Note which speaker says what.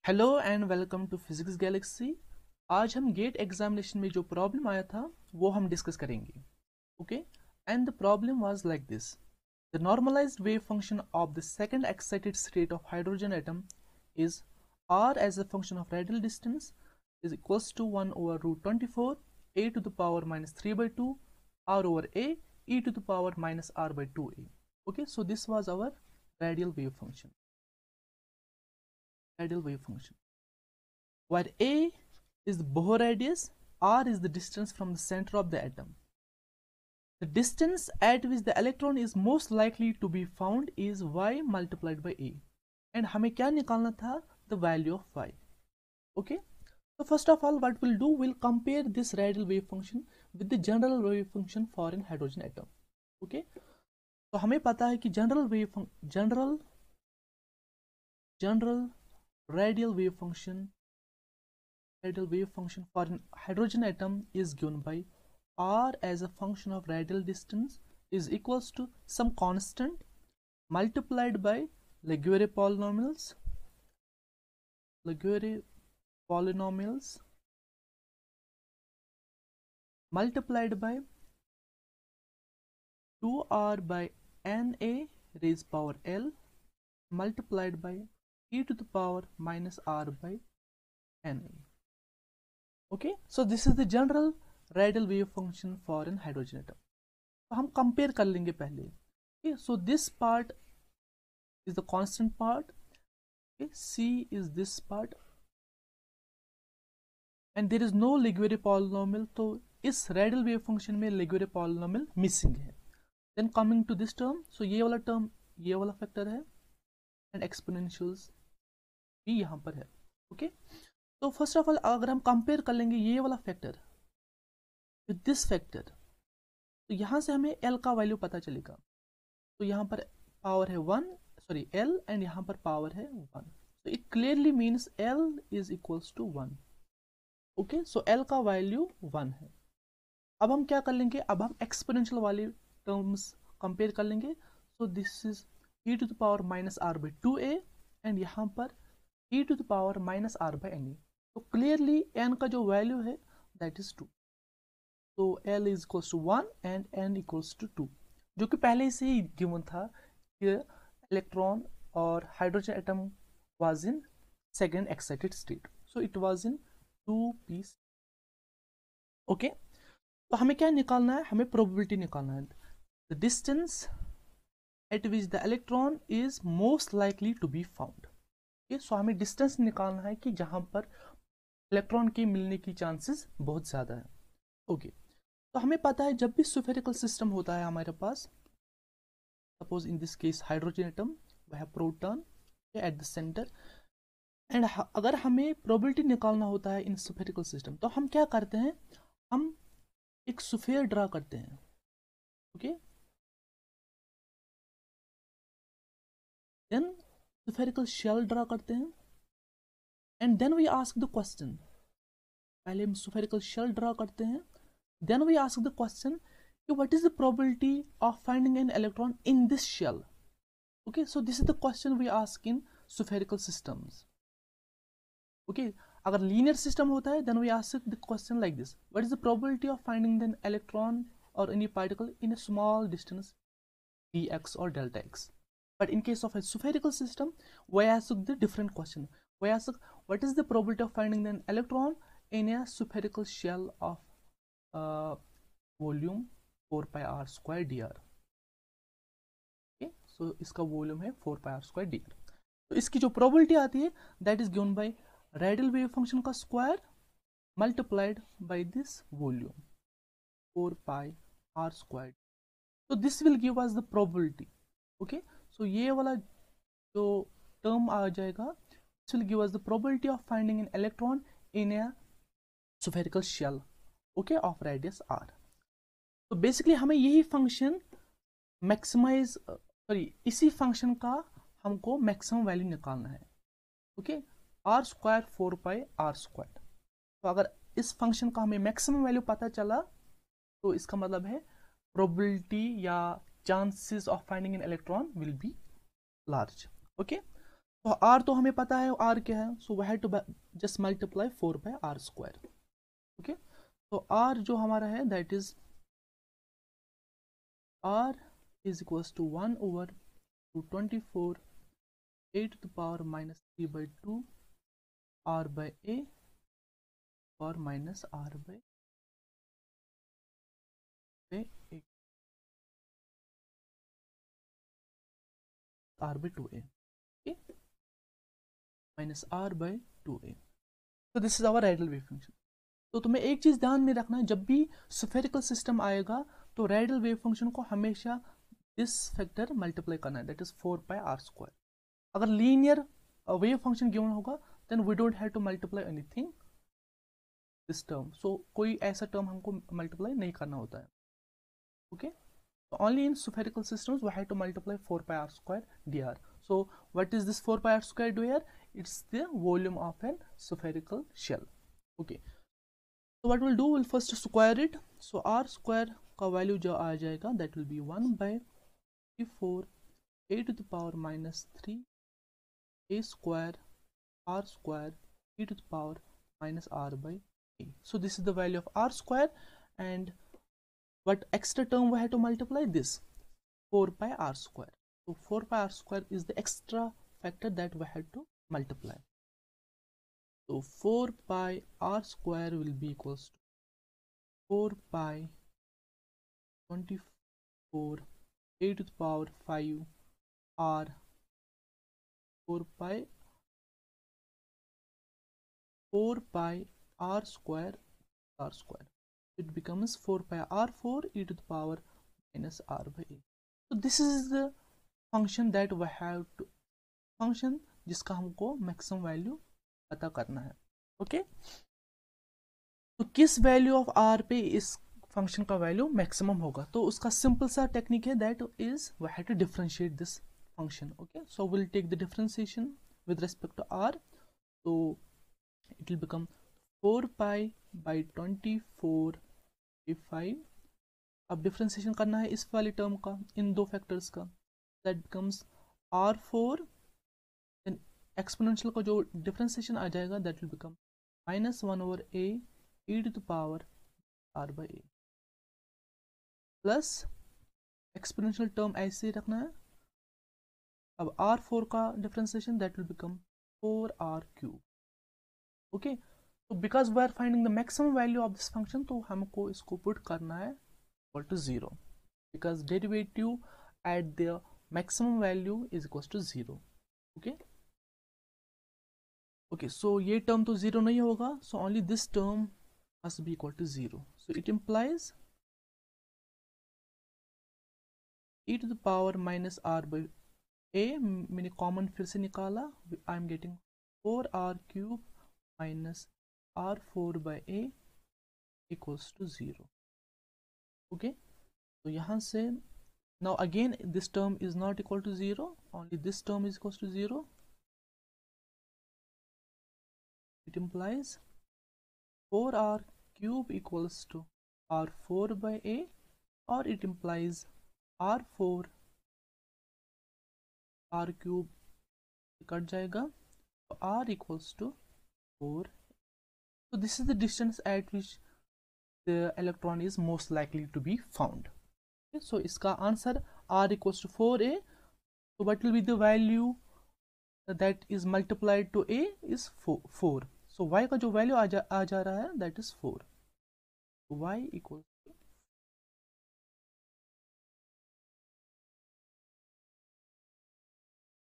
Speaker 1: Hello and welcome to Physics Galaxy. आज हम gate examination में जो प्रॉब्लम आया था वो हम डिस्कस करेंगे। Okay, and the problem was like this: the normalized wave function of the second excited state of hydrogen atom is r as a function of radial distance is equals to 1 over root 24 a to the power minus 3 by 2 r over a e to the power minus r by 2a. Okay, so this was our radial wave function. Where a is the Bohr radius, r is the distance from the center of the atom. The distance at which the electron is most likely to be found is y multiplied by a. And हमें क्या निकालना था? The value of y. Okay. So first of all, what we'll do, we'll compare this radial wave function with the general wave function for an hydrogen atom. Okay. तो हमें पता है कि general radial wave function for an hydrogen atom is given by r as a function of radial distance is equals to some constant multiplied by Laguerre polynomials multiplied by 2r by na raised power l multiplied by e to the power minus r by na. Okay, so this is the general radial wave function for an hydrogen atom. तो हम compare कर लेंगे पहले. Okay, so this part is the constant part. Okay, c is this part and there is no Laguerre polynomial, तो इस radial wave function में Laguerre polynomial missing है. Then coming to this term, so ये वाला term ये वाला factor है and exponentials भी यहाँ पर है. Okay, तो फर्स्ट ऑफ ऑल अगर हम कंपेयर कर लेंगे ये वाला फैक्टर विद दिस फैक्टर, तो यहाँ से हमें L का वैल्यू पता चलेगा. तो यहाँ पर पावर है 1 L एंड यहाँ पर पावर है 1, so it clearly means L is equals to 1. Okay, so L का वैल्यू 1 है. अब हम क्या कर लेंगे, अब हम एक्सपोनेंशियल वाले टर्म्स कंपेयर कर लेंगे. So this is e to the power minus r by 2a and यहाँ पर e to the power minus r by na. तो क्लियरली n का जो वैल्यू है दैट इज 2. तो L is equals to 1 and n equals to 2, जो कि पहले से ही गिवन था कि इलेक्ट्रॉन और hydrogen atom was in second excited state, so it was in 2 p's. Okay, तो हमें क्या निकालना है, हमें प्रोबेबिलिटी निकालना है. The distance at which the electron is most likely to be found. So हमें डिस्टेंस निकालना है कि जहां पर इलेक्ट्रॉन के मिलने की चांसेस बहुत ज़्यादा है. ओके, तो हमें पता है जब भी स्फेरिकल सिस्टम होता है हमारे पास, suppose in this case hydrogen atom, वह proton at the centre, and अगर हमें प्रोबेबिलिटी निकालना होता है इन स्फेरिकल सिस्टम, तो हम क्या करते हैं, हम एक स्फीयर ड्रा करते हैं. Okay, then spherical shell draw करते हैं and then we ask the question. पहले हम स्फेरिकल शेल ड्रा करते हैं, then we ask the question what is the probability of finding an electron in this shell. Okay, so this is the question we ask in spherical systems. Okay, अगर linear system होता है then we ask the question like this: what is the probability of finding an electron or any particle in a small distance dx or delta x. But in case of a spherical system, we ask the different question. We ask what is the probability of finding an electron in a spherical shell of volume 4 pi r square dr. Okay, so इसका volume है 4 pi r square dr. तो इसकी जो probability आती है that is given by radial wave function का square multiplied by this volume 4 pi r square. So this will give us the probability. Okay, so ये वाला जो term आ जाएगा, this will give us the probability of finding an electron in a spherical shell, okay, of radius r. तो basically हमें यही function maximise इसी function का हमको मैक्सिमम वैल्यू निकालना है. Okay, r square 4 pi r square. तो अगर इस फंक्शन का हमें मैक्सिमम वैल्यू पता चला तो इसका मतलब है probability या chances of finding an electron will be large. Okay, तो r तो हमें पता है r क्या है, so we have to just multiply 4 by r square. Okay, तो r जो हमारा है that is r is equals to 1 over 224 a to the power minus 3 by 2 r by a और minus r by a r by 2a, okay, minus r by 2a। तो this is our radial wave function. तो तुम्हें एक चीज ध्यान में रखना है, जब भी स्फेरिकल सिस्टम आएगा तो रेडियल वेव फंक्शन को हमेशा दिस फैक्टर मल्टीप्लाई करना है, that is 4 pi r square. अगर लीनियर वेव फंक्शन गिवन होगा then we don't have to multiply anything this term, सो कोई ऐसा टर्म हमको मल्टीप्लाई नहीं करना होता है। Okay, so only in spherical systems we have to multiply 4 pi r square dr. So what is this 4 pi r square dr? It's the volume of an spherical shell. Okay, so what we'll do, we'll first square it. So r square का value जो आ जाएगा that will be 1 by 4 a to the power minus 3 a square r square e to the power minus r by a. So this is the value of r square, and what extra term we have to multiply? This 4 pi r square. So 4 pi r square is the extra factor that we have to multiply. So 4 pi r square will be equals to 4 pi 24 a to the power 5 r 4 pi r square r square. It becomes 4 pi r4 e to the power minus r by a. So this is the function that we have to, function जिसका हमको maximum value पता करना है। Okay, तो किस value of r पे इस function का वैल्यू मैक्सिमम होगा, तो उसका सिंपल सा टेक्निक है, that is we have to differentiate this function. Okay, so will take the differentiation with respect to r, तो it will become 4 pi by 24 5। अब डिफरेंशिएशन करना है इस वाले टर्म का, इन दो फैक्टर्स का, that becomes r4, then exponential का जो डिफरेंशिएशन आ जाएगा that will become minus 1 over a e to the power r by a, plus exponential term ऐसे ही रखना है। अब r4 का differentiation that will become 4r cube. Okay, तो because we are finding the maximum value of this function, तो हमको इसको पुट करना है equal to 0, because derivative at the maximum value is equal to 0। Okay, okay, so ये term तो 0 नहीं होगा, so only this term must be equal to 0। So it इम्प्लाइज e to the power minus r by a, मैंने common फिर से निकाला, I am getting 4r cube minus r4 by a equals to 0। okay, so यहाँ से now again this term is not equal to 0, only this term is equals to 0। it implies 4r cube equals to r4 by a, or it implies r4 r cube cut जाएगा, तो r equals to 4। So this is the distance at which the electron is most likely to be found। okay, so इसका answer r equals to 4a। so what will be the value that is multiplied to a is 4। so y का जो value आ जा रहा है that is 4। y equals to